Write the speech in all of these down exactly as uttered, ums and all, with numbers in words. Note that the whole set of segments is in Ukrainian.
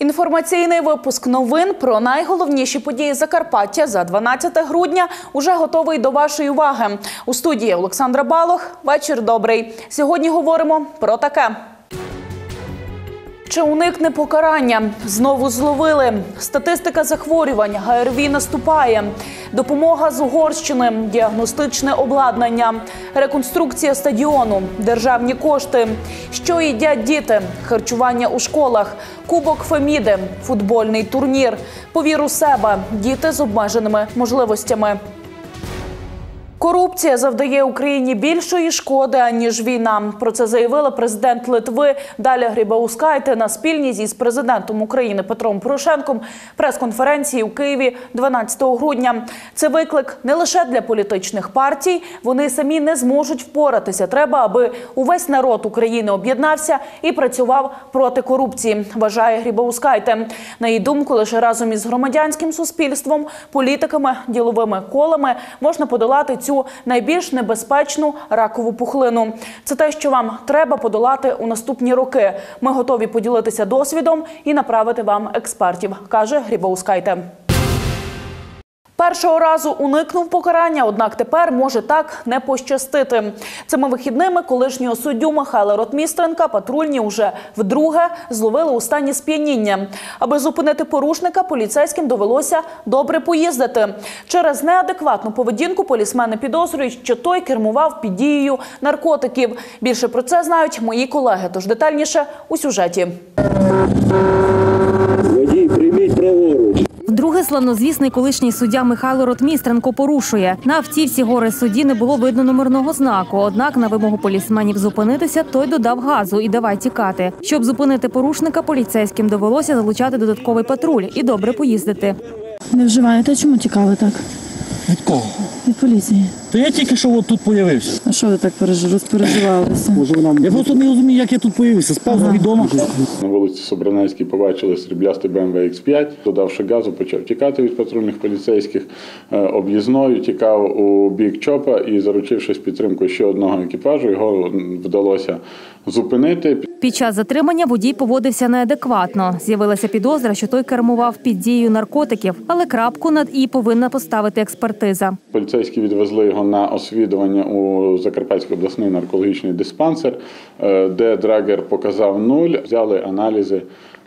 Інформаційний випуск новин про найголовніші події Закарпаття за дванадцяте грудня уже готовий до вашої уваги. У студії Олександра Балох. Вечір добрий. Сьогодні говоримо про таке. Чи уникне покарання? Знову зловили. Статистика захворювань. ГРВІ наступає. Допомога з Угорщини. Діагностичне обладнання. Реконструкція стадіону. Державні кошти. Що їдять діти? Харчування у школах. Кубок Феміди. Футбольний турнір. Повір у себе. Діти з обмеженими можливостями. Корупція завдає Україні більшої шкоди, аніж війна. Про це заявила президент Литви Даля Грибаускайте на спільній зі з президентом України Петром Порошенком прес-конференції у Києві дванадцятого грудня. Це виклик не лише для політичних партій. Вони самі не зможуть впоратися. Треба, аби увесь народ України об'єднався і працював проти корупції, вважає Грибаускайте. На її думку, лише разом із громадянським суспільством, політиками, діловими колами можна подолати цю найбільш небезпечну ракову пухлину. Це те, що вам треба подолати у наступні роки. Ми готові поділитися досвідом і направити вам експертів, каже Грибаускайте. Першого разу уникнув покарання, однак тепер може так не пощастити. Цими вихідними колишнього суддю Михайла Ротмістренка патрульні уже вдруге зловили у стані сп'яніння. Аби зупинити порушника, поліцейським довелося добре поїздити. Через неадекватну поведінку полісмени підозрюють, що той кермував під дією наркотиків. Більше про це знають мої колеги, тож детальніше у сюжеті. Водій, прийміть праворуч. Вдруге славнозвісний колишній суддя Михайло Ротмістренко порушує. На автівці гори судді не було видно номерного знаку. Однак на вимогу полісменів зупинитися, той додав газу і давай тікати. Щоб зупинити порушника, поліцейським довелося залучати додатковий патруль і добре поїздити. Не вживаєте? Чому тікали так? Від кого? Від поліції. Та я тільки що от тут появився. А що ви так розпереживалися? Я просто не розумію, як я тут появився. Спав ага. Відомо. На вулиці Собранецькій побачили сріблястий Б М В Ікс п'ять. Додавши газу, почав тікати від патрульних поліцейських. Об'їзною тікав у бік ЧОПа і, заручившись підтримкою ще одного екіпажу, його вдалося зупинити. Під час затримання водій поводився неадекватно. З'явилася підозра, що той кермував під дією наркотиків, але крапку над «і» повинна поставити експертиза. Поліцейські відвезли його на освідування у Закарпатський обласний наркологічний диспансер, де драгер показав нуль. Взяли аналізи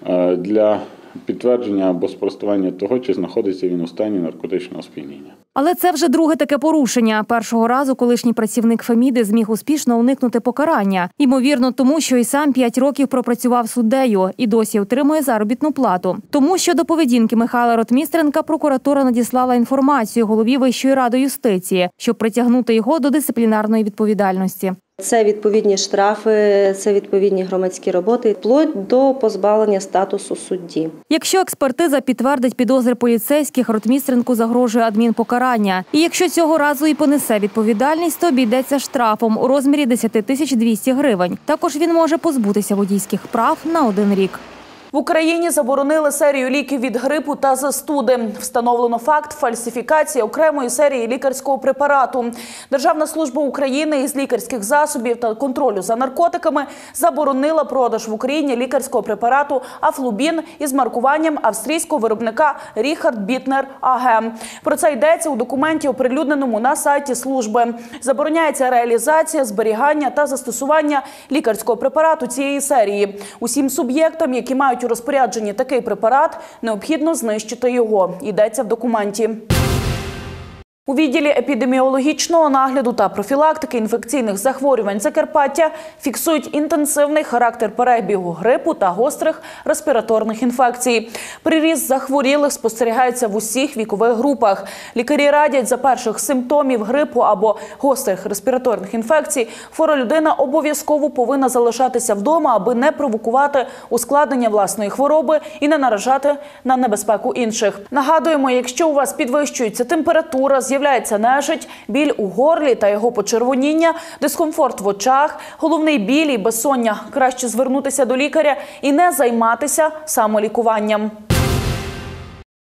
для підтвердження або спростування того, чи знаходиться він у стані наркотичного сп'яніння. Але це вже друге таке порушення. Першого разу колишній працівник Феміди зміг успішно уникнути покарання. Ймовірно, тому що і сам п'ять років пропрацював суддею і досі отримує заробітну плату. Тому що до поведінки Михайла Ротмістренка прокуратура надіслала інформацію голові Вищої ради юстиції, щоб притягнути його до дисциплінарної відповідальності. Це відповідні штрафи, це відповідні громадські роботи, вплоть до позбавлення статусу судді. Якщо експертиза підтвердить підозри поліцейських, Ротмістренку загрожує адмінпокарання. І якщо цього разу і понесе відповідальність, то обійдеться штрафом у розмірі десять тисяч двісті гривень. Також він може позбутися водійських прав на один рік. В Україні заборонили серію ліків від грипу та застуди. Встановлено факт фальсифікації окремої серії лікарського препарату. Державна служба України із лікарських засобів та контролю за наркотиками заборонила продаж в Україні лікарського препарату Афлубін із маркуванням австрійського виробника Ріхард Бітнер А Г. Про це йдеться у документі, оприлюдненому на сайті служби. Забороняється реалізація, зберігання та застосування лікарського препарату цієї серії. Усім суб'єктам, які мають у розпорядженні такий препарат, необхідно знищити його. Йдеться в документі. У відділі епідеміологічного нагляду та профілактики інфекційних захворювань Закарпаття фіксують інтенсивний характер перебігу грипу та гострих респіраторних інфекцій. Приріст захворілих спостерігається в усіх вікових групах. Лікарі радять, за перших симптомів грипу або гострих респіраторних інфекцій хвора людина обов'язково повинна залишатися вдома, аби не провокувати ускладнення власної хвороби і не наражати на небезпеку інших. Нагадуємо, якщо у вас підвищується температура, з'являється нежить, біль у горлі та його почервоніння, дискомфорт в очах, головний біль і безсоння, краще звернутися до лікаря і не займатися самолікуванням.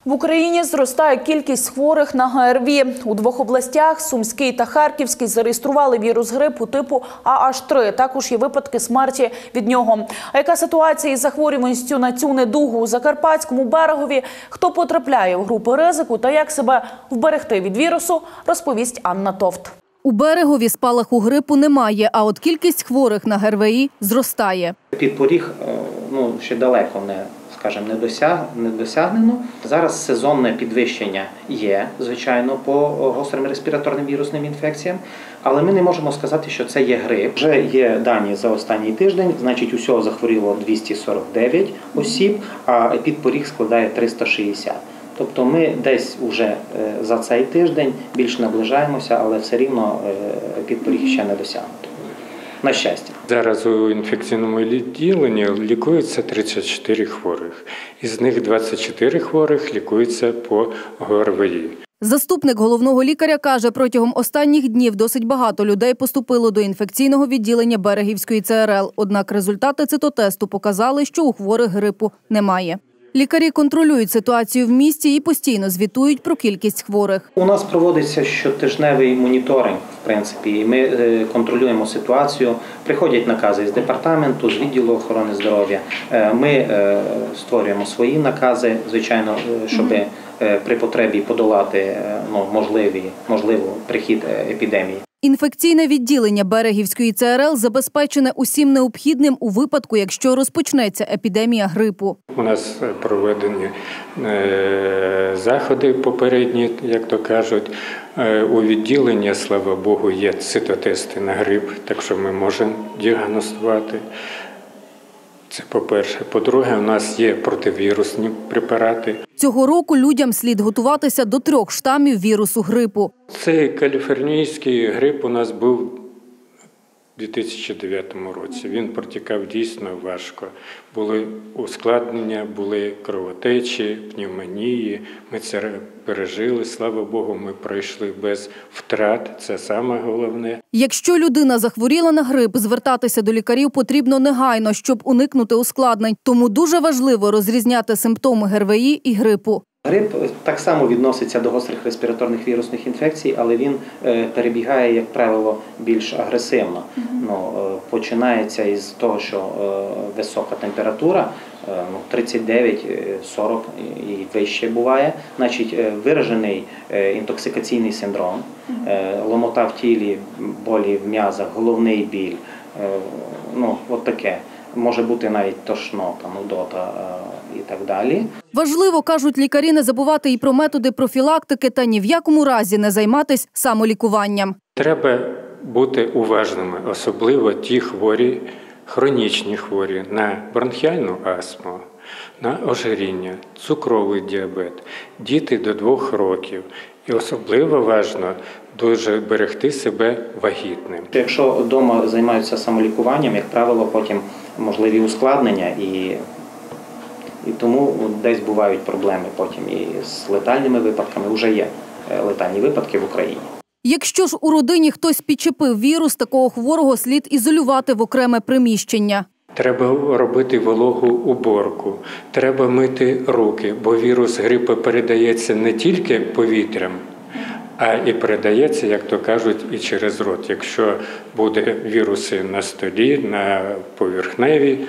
В Україні зростає кількість хворих на ге ер ві. У двох областях – Сумській та Харківській – зареєстрували вірус грипу типу а аш три. Також є випадки смерті від нього. А яка ситуація із захворюваністю на цю недугу у Закарпатському Берегові? Хто потрапляє в групи ризику та як себе вберегти від вірусу, розповість Анна Товт. У Берегові спалаху грипу немає, а от кількість хворих на ге ер ве і зростає. Підпоріг ну, ще далеко не, скажімо, не, досяг, не досягнено. Зараз сезонне підвищення є, звичайно, по гострим респіраторним вірусним інфекціям, але ми не можемо сказати, що це є грип. Вже є дані за останній тиждень, значить усього захворіло двісті сорок дев'ять осіб, а підпоріг складає триста шістдесят. Тобто ми десь вже за цей тиждень більш наближаємося, але все рівно підпоріг ще не досягнуто. На щастя. Зараз у інфекційному відділенні лікується тридцять чотири хворих. Із них двадцять чотири хворих лікуються по ге ер ве і. Заступник головного лікаря каже, протягом останніх днів досить багато людей поступило до інфекційного відділення Берегівської це ер ел. Однак результати цитотесту показали, що у хворих грипу немає. Лікарі контролюють ситуацію в місті і постійно звітують про кількість хворих. У нас проводиться щотижневий моніторинг, в принципі, і ми контролюємо ситуацію. Приходять накази з департаменту, з відділу охорони здоров'я. Ми створюємо свої накази, звичайно, щоб при потребі подолати ну, можливі, можливо, прихід епідемії. Інфекційне відділення Берегівської це ер ел забезпечене усім необхідним у випадку, якщо розпочнеться епідемія грипу. У нас проведені заходи попередні, як то кажуть. У відділенні, слава Богу, є цитотести на грип, так що ми можемо діагностувати. Це по-перше. По-друге, у нас є противірусні препарати. Цього року людям слід готуватися до трьох штамів вірусу грипу. Цей каліфорнійський грип у нас був у дві тисячі дев'ятому році. Він протікав дійсно важко. Були ускладнення, були кровотечі, пневмонії. Ми це пережили. Слава Богу, ми пройшли без втрат. Це саме головне. Якщо людина захворіла на грип, звертатися до лікарів потрібно негайно, щоб уникнути ускладнень. Тому дуже важливо розрізняти симптоми ге ер ве і і грипу. Грип так само відноситься до гострих респіраторних вірусних інфекцій, але він перебігає, як правило, більш агресивно. Mm-hmm. Ну, починається із того, що висока температура, ну, тридцять дев'ять сорок і вище буває, значить виражений інтоксикаційний синдром, mm-hmm. ломота в тілі, болі в м'язах, головний біль, ну, от таке. Може бути навіть тошнота, нудота і так далі. Важливо, кажуть лікарі, не забувати і про методи профілактики та ні в якому разі не займатися самолікуванням. Треба бути уважними, особливо ті хворі, хронічні хворі на бронхіальну астму, на ожиріння, цукровий діабет, діти до двох років. І особливо важливо дуже берегти себе вагітним. Якщо вдома займаються самолікуванням, як правило, потім можливі ускладнення, і, і тому десь бувають проблеми потім і з летальними випадками. Уже є летальні випадки в Україні. Якщо ж у родині хтось підчепив вірус, такого хворого слід ізолювати в окреме приміщення. Треба робити вологу уборку, треба мити руки, бо вірус грипу передається не тільки повітрям, а і передається, як то кажуть, і через рот. Якщо буде віруси на столі, на поверхневі,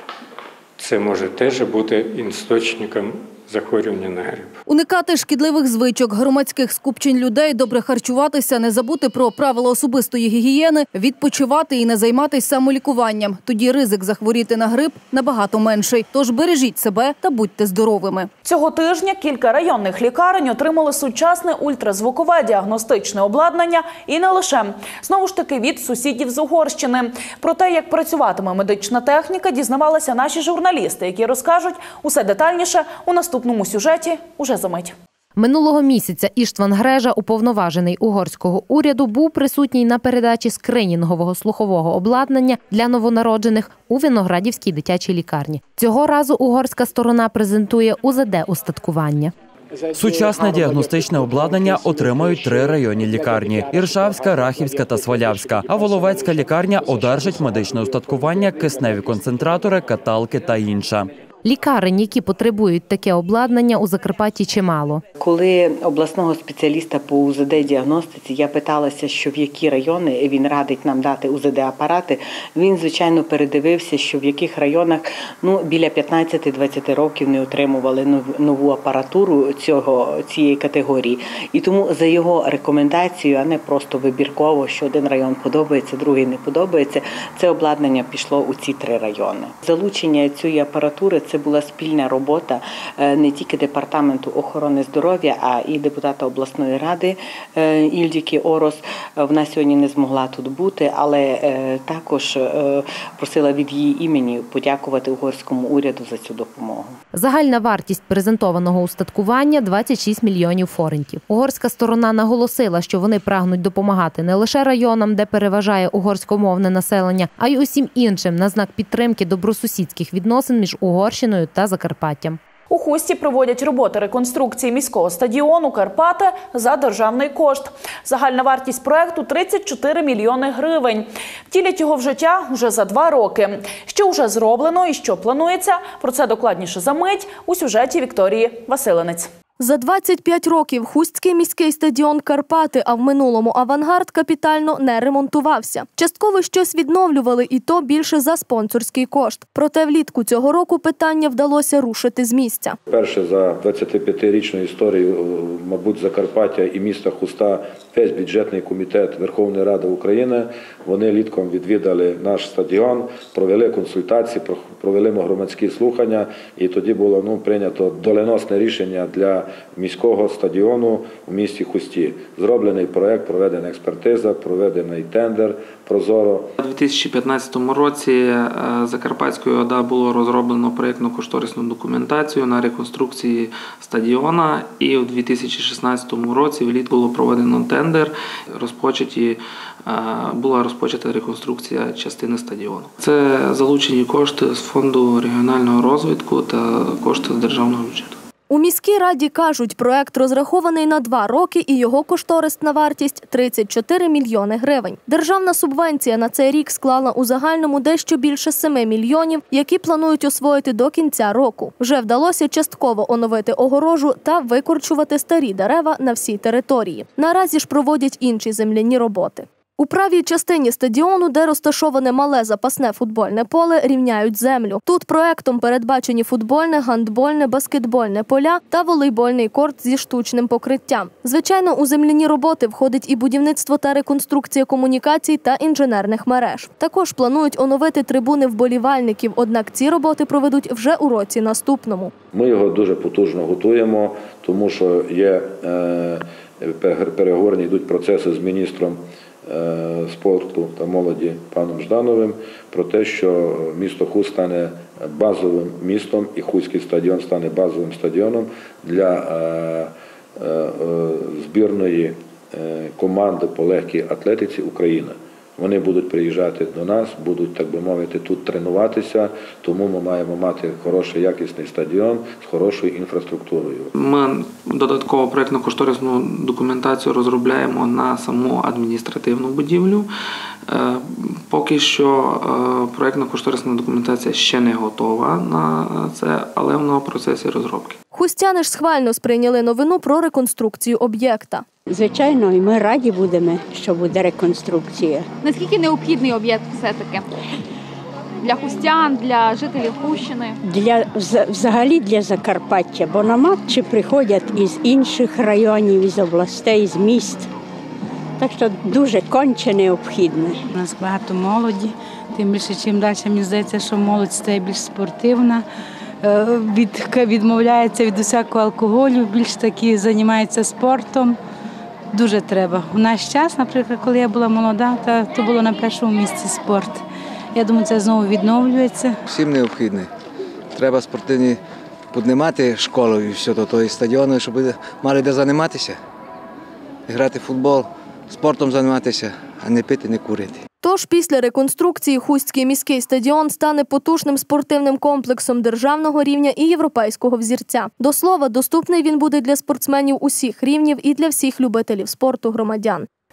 це може теж бути істочником захворювання на грип. Уникати шкідливих звичок, громадських скупчень людей, добре харчуватися, не забути про правила особистої гігієни, відпочивати і не займатися самолікуванням. Тоді ризик захворіти на грип набагато менший. Тож бережіть себе та будьте здоровими. Цього тижня кілька районних лікарень отримали сучасне ультразвукове діагностичне обладнання і не лише. Знову ж таки від сусідів з Угорщини. Про те, як працюватиме медична техніка, дізнавалися наші журналісти, які розкажуть усе детальніше у наступному сюжеті уже за мить. Минулого місяця Іштван Грежа, уповноважений угорського уряду, був присутній на передачі скринінгового слухового обладнання для новонароджених у Виноградівській дитячій лікарні. Цього разу угорська сторона презентує у зет де-устаткування. Сучасне діагностичне обладнання отримають три районні лікарні – Іршавська, Рахівська та Свалявська. А Воловецька лікарня одержить медичне устаткування, кисневі концентратори, каталки та інше. Лікарень, які потребують таке обладнання, у Закарпатті чимало. Коли обласного спеціаліста по У З Д-діагностиці я питалася, що в які райони він радить нам дати У З Д-апарати, він, звичайно, передивився, що в яких районах ну, біля п'ятнадцять-двадцять років не отримували нову апаратуру цього, цієї категорії. І тому за його рекомендацією, а не просто вибірково, що один район подобається, другий не подобається, це обладнання пішло у ці три райони. Залучення цієї апаратури – це була спільна робота не тільки Департаменту охорони здоров'я, а і депутата обласної ради Ільдіки Орос. Вона сьогодні не змогла тут бути, але також просила від її імені подякувати угорському уряду за цю допомогу. Загальна вартість презентованого устаткування – двадцять шість мільйонів форинтів. Угорська сторона наголосила, що вони прагнуть допомагати не лише районам, де переважає угорськомовне населення, а й усім іншим на знак підтримки добросусідських відносин між Угорщиною та Закарпаттям. У Хусті проводять роботи реконструкції міського стадіону «Карпати» за державний кошт. Загальна вартість проекту – тридцять чотири мільйони гривень. Втілять його в життя вже за два роки. Що вже зроблено і що планується – про це докладніше за мить у сюжеті Вікторії Василинець. За двадцять п'ять років Хустський міський стадіон «Карпати», а в минулому «Авангард» капітально не ремонтувався. Частково щось відновлювали, і то більше за спонсорський кошт. Проте влітку цього року питання вдалося рушити з місця. Перше за двадцятип'ятирічну історію, мабуть, Закарпаття і міста Хуста, весь бюджетний комітет Верховної Ради України, вони літком відвідали наш стадіон, провели консультації, провели громадські слухання, і тоді було ну, прийнято доленосне рішення для міського стадіону у місті Хусті. Зроблений проєкт, проведена експертиза, проведений тендер прозоро. У дві тисячі п'ятнадцятому році Закарпатською ОДА було розроблено проєктно-кошторисну документацію на реконструкції стадіона, і у дві тисячі шістнадцятому році влітку було проведено тендер, розпочаті, була розпочата реконструкція частини стадіону. Це залучені кошти з Фонду регіонального розвитку та кошти з державного бюджету. У міській раді кажуть, проект розрахований на два роки і його кошторисна вартість – тридцять чотири мільйони гривень. Державна субвенція на цей рік склала у загальному дещо більше семи мільйонів, які планують освоїти до кінця року. Вже вдалося частково оновити огорожу та викорчувати старі дерева на всій території. Наразі ж проводять інші земляні роботи. У правій частині стадіону, де розташоване мале запасне футбольне поле, рівняють землю. Тут проектом передбачені футбольне, гандбольне, баскетбольне поля та волейбольний корт зі штучним покриттям. Звичайно, у земляні роботи входить і будівництво та реконструкція комунікацій та інженерних мереж. Також планують оновити трибуни вболівальників, однак ці роботи проведуть вже у році наступному. Ми його дуже потужно готуємо, тому що є е, переговорні йдуть процеси з міністром спорту та молоді паном Ждановим про те, що місто Хуст стане базовим містом і Хуський стадіон стане базовим стадіоном для збірної команди по легкій атлетиці України. Вони будуть приїжджати до нас, будуть, так би мовити, тут тренуватися, тому ми маємо мати хороший, якісний стадіон з хорошою інфраструктурою. Ми додатково проєктно-кошторисну документацію розробляємо на саму адміністративну будівлю. Поки що проєктно-кошторисна документація ще не готова на це, але вона в процесі розробки. Хустяни ж схвально сприйняли новину про реконструкцію об'єкта. Звичайно, і ми раді будемо, що буде реконструкція. Наскільки необхідний об'єкт все-таки для хустян, для жителів Хустщини? Для, взагалі для Закарпаття, бо на матчі приходять із інших районів, із областей, з міст. Так що дуже конче необхідне. У нас багато молоді, тим більше, чим далі, мені здається, що молодь стає більш спортивна, від, відмовляється від усякого алкоголю, більш таки займається спортом. Дуже треба. У наш час, наприклад, коли я була молода, то, то було на першому місці спорт. Я думаю, це знову відновлюється. Всім необхідно. Треба спортивні піднімати школу і все, то, то і стадіони, щоб мали де займатися, грати в футбол, спортом займатися, а не пити, не курити. Тож після реконструкції Хустський міський стадіон стане потужним спортивним комплексом державного рівня і європейського взірця. До слова, доступний він буде для спортсменів усіх рівнів і для всіх любителів спорту громадян.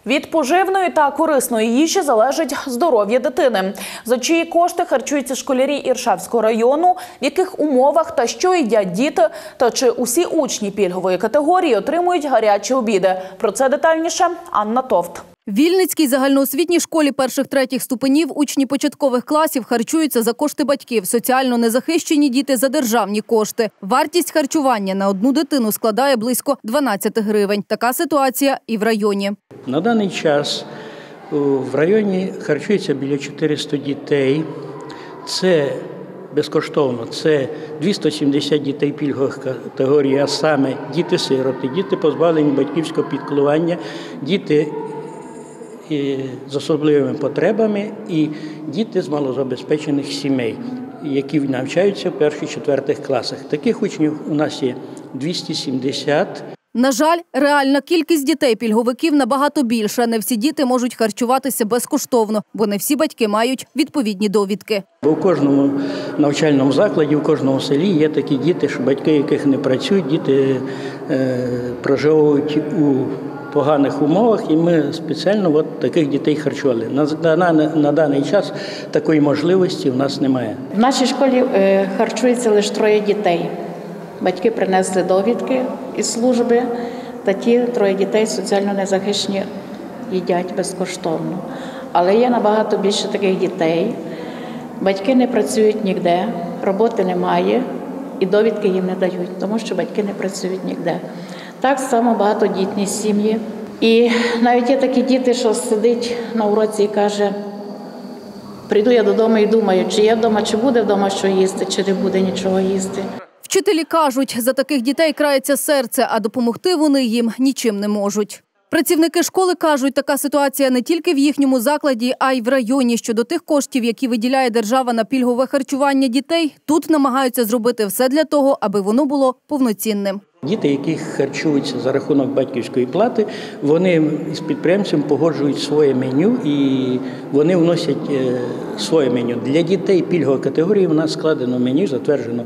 Від поживної та корисної їжі залежить здоров'я дитини. За чиї кошти харчуються школярі Іршавського району, в яких умовах та що їдять діти, та чи усі учні пільгової категорії отримують гарячі обіди. Про це детальніше Анна Товт. В Вільницькій загальноосвітній школі перших-третіх ступенів учні початкових класів харчуються за кошти батьків, соціально незахищені діти – за державні кошти. Вартість харчування на одну дитину складає близько дванадцять гривень. Така ситуація і в районі. На даний час в районі харчується біля чотириста дітей. Це безкоштовно. Це двісті сімдесят дітей пільгових категорій, а саме діти-сироти, діти позбавлені батьківського піклування, діти з особливими потребами і діти з малозабезпечених сімей, які навчаються в перших-четвертих класах. Таких учнів у нас є двісті сімдесят. На жаль, реальна кількість дітей-пільговиків набагато більша. Не всі діти можуть харчуватися безкоштовно, бо не всі батьки мають відповідні довідки. У кожному навчальному закладі, у кожному селі є такі діти, що батьки яких не працюють, діти е, проживають у поганих умовах, і ми спеціально от таких дітей харчували. На, на, на даний час такої можливості в нас немає. В нашій школі е, харчується лише троє дітей. Батьки принесли довідки із служби, та ті троє дітей соціально незахищені їдять безкоштовно. Але є набагато більше таких дітей. Батьки не працюють ніде, роботи немає і довідки їм не дають, тому що батьки не працюють ніде. Так само багатодітні сім'ї. І навіть є такі діти, що сидить на уроці і каже: прийду я додому і думаю, чи є вдома, чи буде вдома що їсти, чи не буде нічого їсти. Вчителі кажуть, за таких дітей крається серце, а допомогти вони їм нічим не можуть. Працівники школи кажуть, така ситуація не тільки в їхньому закладі, а й в районі. Щодо тих коштів, які виділяє держава на пільгове харчування дітей, тут намагаються зробити все для того, аби воно було повноцінним. Діти, які харчуються за рахунок батьківської плати, вони з підприємцем погоджують своє меню і вони вносять своє меню. Для дітей пільгової категорії в нас складено меню, затверджено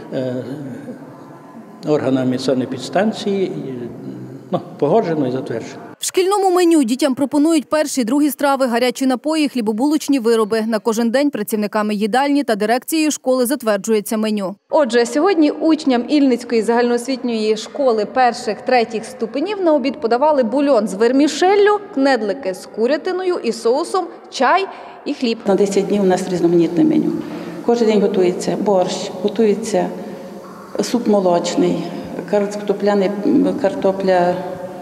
органами санепідстанції, ну, погоджено і затверджено. В шкільному меню дітям пропонують перші, другі страви, гарячі напої, хлібобулочні вироби. На кожен день працівниками їдальні та дирекцією школи затверджується меню. Отже, сьогодні учням Ільницької загальноосвітньої школи перших-третіх ступенів на обід подавали бульон з вермішеллю, кнедлики з курятиною і соусом, чай і хліб. На десять днів у нас різноманітне меню. Кожен день готується борщ, готується суп молочний, картопляний, картопля,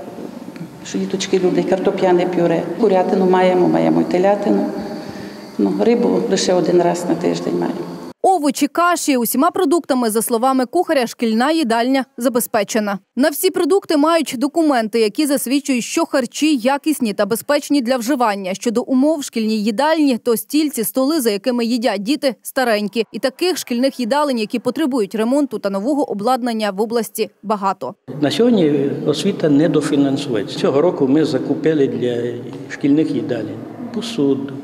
що діточки люблять, картопляне пюре. Курятину маємо, маємо й телятину. Ну, рибу лише один раз на тиждень маємо. Овочі, каші – усіма продуктами, за словами кухаря, шкільна їдальня забезпечена. На всі продукти мають документи, які засвідчують, що харчі якісні та безпечні для вживання. Щодо умов в шкільній їдальні, то стільці, столи, за якими їдять діти, старенькі. І таких шкільних їдалень, які потребують ремонту та нового обладнання в області, багато. На сьогодні освіта недофінансується. Цього року ми закупили для шкільних їдалень посуду,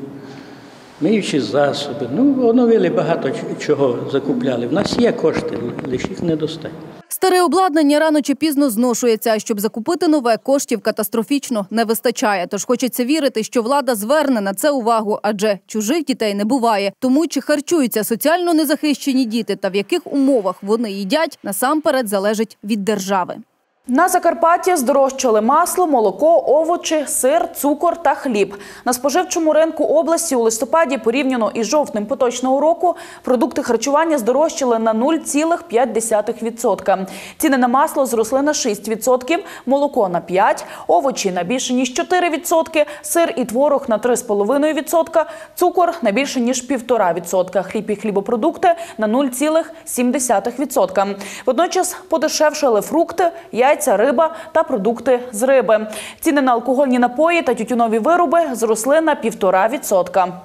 миючі засоби. Ну, оновили багато чого закупляли. В нас є кошти, лише їх недостатньо. Старе обладнання рано чи пізно зношується, а щоб закупити нове, коштів катастрофічно не вистачає. Тож хочеться вірити, що влада зверне на це увагу, адже чужих дітей не буває. Тому чи харчуються соціально незахищені діти та в яких умовах вони їдять, насамперед залежить від держави. На Закарпатті здорожчали масло, молоко, овочі, сир, цукор та хліб. На споживчому ринку області у листопаді порівняно із жовтнем поточного року продукти харчування здорожчали на нуль цілих п'ять десятих відсотка. Ціни на масло зросли на шість відсотків, молоко на п'ять відсотків, овочі на більше ніж чотири відсотки, сир і творог на три цілих п'ять десятих відсотка, цукор на більше ніж півтора відсотка, хліб і хлібопродукти на нуль цілих сім десятих відсотка. Водночас подешевшали фрукти, яйця, риба та продукти з риби. Ціни на алкогольні напої та тютюнові вироби зросли на півтора відсотка.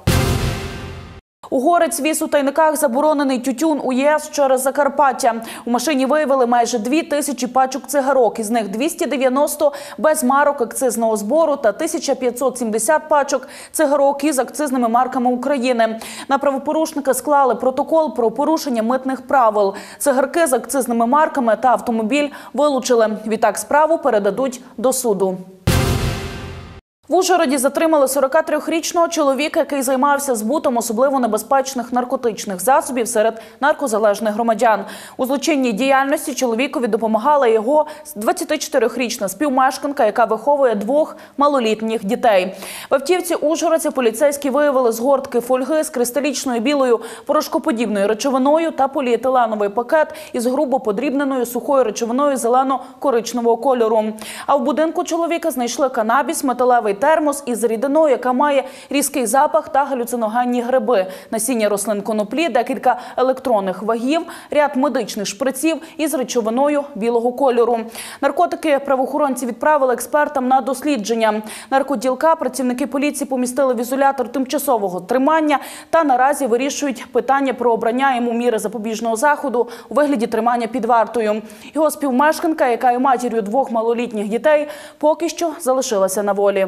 У Горець віз у тайниках заборонений тютюн у ЄС через Закарпаття. У машині виявили майже дві тисячі пачок цигарок, із них двісті дев'яносто без марок акцизного збору та тисяча п'ятсот сімдесят пачок цигарок із акцизними марками України. На правопорушника склали протокол про порушення митних правил. Цигарки з акцизними марками та автомобіль вилучили. Відтак справу передадуть до суду. В Ужгороді затримали сорокатрирічного чоловіка, який займався збутом особливо небезпечних наркотичних засобів серед наркозалежних громадян. У злочинній діяльності чоловікові допомагала його двадцятичотирирічна співмешканка, яка виховує двох малолітніх дітей. В автівці ужгородці поліцейські виявили згортки фольги з кристалічною білою порошкоподібною речовиною та поліетиленовий пакет із грубо подрібненою сухою речовиною зелено-коричневого кольору. А в будинку чоловіка знайшли канабіс, металевий термос із рідиною, яка має різкий запах та галюциногенні гриби, насіння рослин коноплі, декілька електронних вагів, ряд медичних шприців із речовиною білого кольору. Наркотики правоохоронці відправили експертам на дослідження. Наркоділка працівники поліції помістили в ізолятор тимчасового тримання та наразі вирішують питання про обрання йому міри запобіжного заходу у вигляді тримання під вартою. Його співмешканка, яка є матір'ю двох малолітніх дітей, поки що залишилася на волі.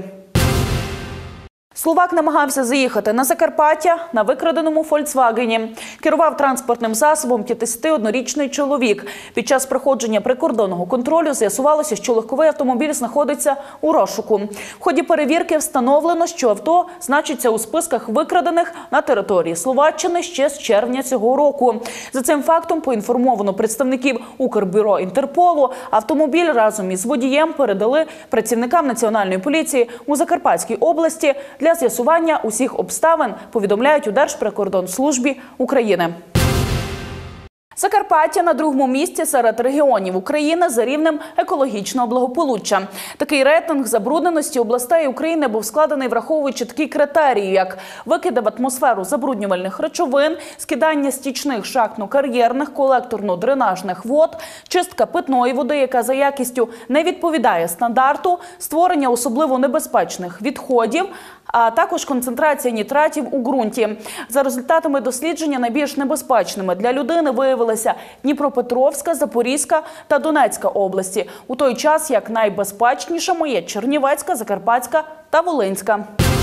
Словак намагався заїхати на Закарпаття на викраденому «Фольксвагені». Керував транспортним засобом п'ятдесятиоднорічний чоловік. Під час проходження прикордонного контролю з'ясувалося, що легковий автомобіль знаходиться у розшуку. В ході перевірки встановлено, що авто значиться у списках викрадених на території Словаччини ще з червня цього року. За цим фактом поінформовано представників Укрбюро Інтерполу. Автомобіль разом із водієм передали працівникам Національної поліції у Закарпатській області для з'ясування усіх обставин, повідомляють у Держприкордонслужбі України. Закарпаття на другому місці серед регіонів України за рівнем екологічного благополуччя. Такий рейтинг забрудненості областей України був складений, враховуючи такі критерії, як викиди в атмосферу забруднювальних речовин, скидання стічних шахтно-кар'єрних, колекторно-дренажних вод, чистка питної води, яка за якістю не відповідає стандарту, створення особливо небезпечних відходів, а також концентрація нітратів у ґрунті. За результатами дослідження найбільш небезпечними для людини виявилися Дніпропетровська, Запорізька та Донецька області, у той час як найбезпечнішими є Чернівецька, Закарпатська та Волинська.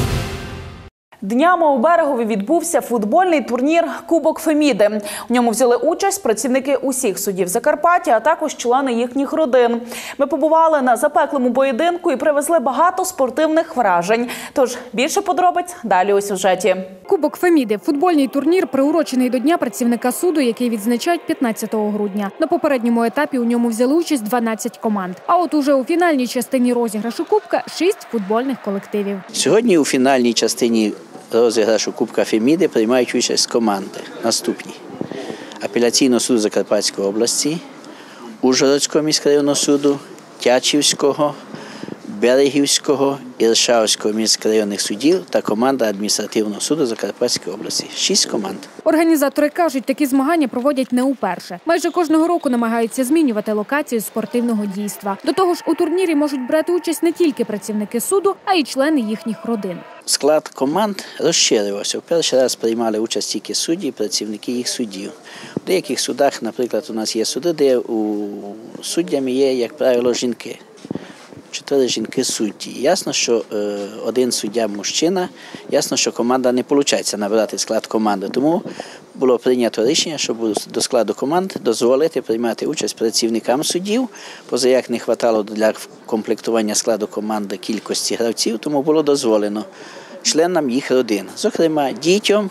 Днями у Берегові відбувся футбольний турнір «Кубок Феміди». У ньому взяли участь працівники усіх судів Закарпаття, а також члени їхніх родин. Ми побували на запеклому поєдинку і привезли багато спортивних вражень. Тож більше подробиць далі у сюжеті. Кубок Феміди – футбольний турнір, приурочений до Дня працівника суду, який відзначають п'ятнадцятого грудня. На попередньому етапі у ньому взяли участь дванадцять команд. А от уже у фінальній частині розіграшу Кубка – шість футбольних колективів. Сьогодні у фінальній частині розіграшу Кубка Феміди приймають участь команди наступні: Апеляційного суду Закарпатської області, Ужгородського міськрайонного суду, Тячівського, Берегівського, Іршавського міськрайонних судів та команда адміністративного суду Закарпатської області. Шість команд. Організатори кажуть, такі змагання проводять не уперше. Майже кожного року намагаються змінювати локацію спортивного дійства. До того ж, у турнірі можуть брати участь не тільки працівники суду, а й члени їхніх родин. Склад команд розширився. В перший раз приймали участь тільки судді і працівники їх судів. В деяких судах, наприклад, у нас є суди, де у суддями є, як правило, жінки. Чотири жінки судді. Ясно, що е, один суддя мужчина, ясно, що команда не виходить набирати склад команди. Тому було прийнято рішення, щоб до складу команд дозволити приймати участь працівникам суддів. Поза як не вистачало для комплектування складу команди кількості гравців, тому було дозволено членам їх родин. Зокрема, дітям,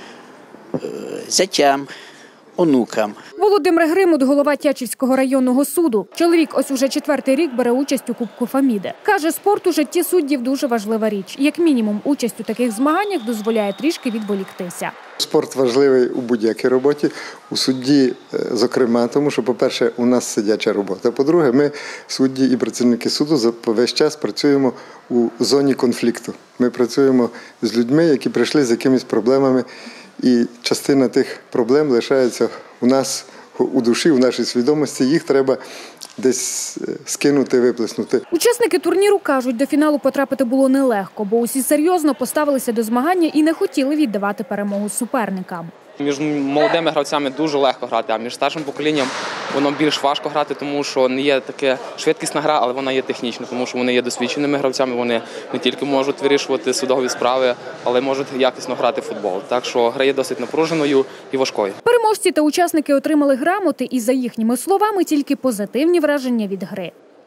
е, зятям, онукам. Володимир Гримут – голова Тячівського районного суду. Чоловік ось уже четвертий рік бере участь у Кубку Феміди. Каже, спорт у житті суддів – дуже важлива річ. Як мінімум, участь у таких змаганнях дозволяє трішки відволіктися. Спорт важливий у будь-якій роботі, у судді, зокрема, тому що, по-перше, у нас сидяча робота. По-друге, ми, судді і працівники суду, весь час працюємо у зоні конфлікту. Ми працюємо з людьми, які прийшли з якимись проблемами, і частина тих проблем лишається у нас у душі, в нашій свідомості. Їх треба десь скинути, виплеснути. Учасники турніру кажуть, до фіналу потрапити було нелегко, бо усі серйозно поставилися до змагання і не хотіли віддавати перемогу суперникам. Між молодими гравцями дуже легко грати, а між старшим поколінням воно більш важко грати, тому що не є таке швидкісна гра, але вона є технічна, тому що вони є досвідченими гравцями, вони не тільки можуть вирішувати судові справи, але можуть якісно грати в футбол. Так що гра є досить напруженою і важкою. Переможці та учасники отримали грамоти і, за їхніми словами, тільки позитивні враження від гри.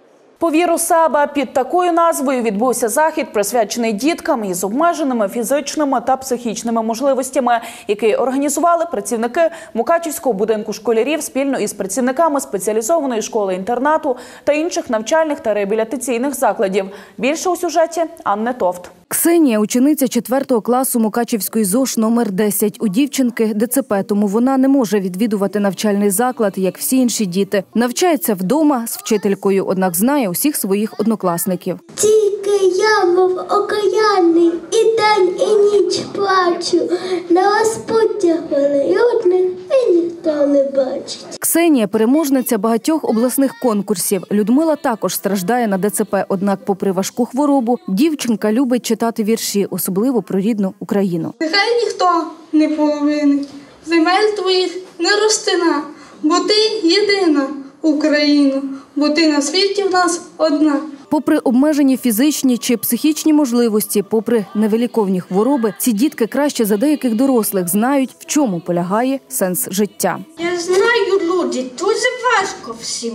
«Повір у себе» – під такою назвою відбувся захід, присвячений діткам із обмеженими фізичними та психічними можливостями, який організували працівники Мукачівського будинку школярів спільно із працівниками спеціалізованої школи-інтернату та інших навчальних та реабілітаційних закладів. Більше у сюжеті Анни Товт. Ксенія – учениця четвертого класу Мукачівської ЗОШ номер десять. У дівчинки ДЦП, тому вона не може відвідувати навчальний заклад, як всі інші діти. Навчається вдома з вчителькою, однак знає усіх своїх однокласників. Тільки я, мов окаянний, і день, і ніч плачу. На розпуттях велелюдних і ніхто не бачить. Ксенія – переможниця багатьох обласних конкурсів. Людмила також страждає на ДЦП, однак, попри важку хворобу, дівчинка любить читати вірші, особливо про рідну Україну. Нехай ніхто не половинить земель твоїх не розтина, бо ти єдина Україна, бо ти на світі в нас одна. Попри обмежені фізичні чи психічні можливості, попри невиліковні хвороби, ці дітки краще за деяких дорослих знають, в чому полягає сенс життя. Я знаю, люди, дуже важко всім.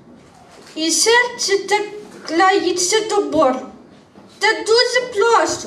І серце так клається до болю. Та дуже прошу,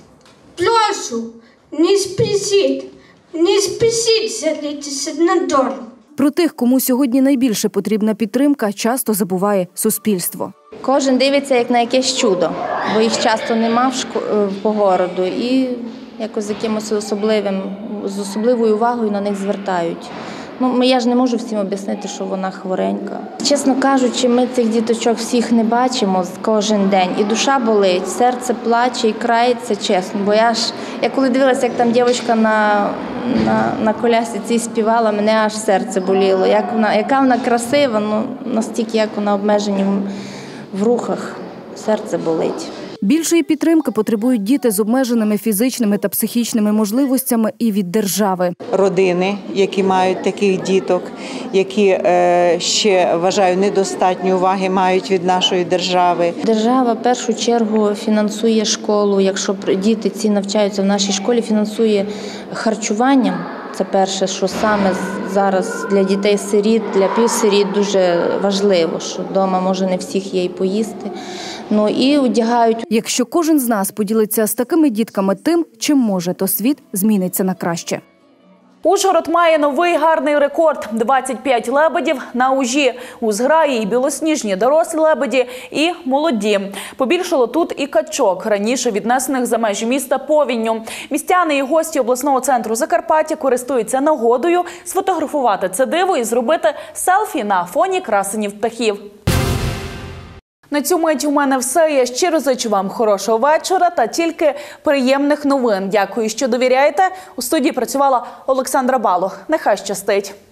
прошу, не спішіть, не спішіть залітися на долю. Про тих, кому сьогодні найбільше потрібна підтримка, часто забуває суспільство. Кожен дивиться як на якесь чудо, бо їх часто нема в шко... по городу і якось з якимось особливим, з особливою увагою на них звертають. Ну, я ж не можу всім об'яснити, що вона хворенька. Чесно кажучи, ми цих діточок всіх не бачимо кожен день. І душа болить, серце плаче і крається, чесно. Бо я ж, я коли дивилася, як там дівчинка на, на, на колясці цій співала, мене аж серце боліло. Як вона, яка вона красива, ну, настільки, як вона обмежені в, в рухах, серце болить. Більшої підтримки потребують діти з обмеженими фізичними та психічними можливостями і від держави. Родини, які мають таких діток, які ще, вважаю, недостатньо уваги мають від нашої держави. Держава в першу чергу фінансує школу, якщо діти ці навчаються в нашій школі, фінансує харчуванням. Це перше, що саме зараз для дітей-сиріт, для півсиріт дуже важливо, що вдома може не всіх є і поїсти. Ну і одягають. Якщо кожен з нас поділиться з такими дітками тим, чим може, то світ зміниться на краще. Ужгород має новий гарний рекорд – двадцять п'ять лебедів на ужі. У зграї і білосніжні дорослі лебеді, і молоді. Побільшало тут і качок, раніше віднесених за межі міста повінню. Містяни і гості обласного центру Закарпаття користуються нагодою сфотографувати це диво і зробити селфі на фоні красенів птахів. На цю мить у мене все. Я щиро зичу вам хорошого вечора та тільки приємних новин. Дякую, що довіряєте. У студії працювала Олександра Балох. Нехай щастить.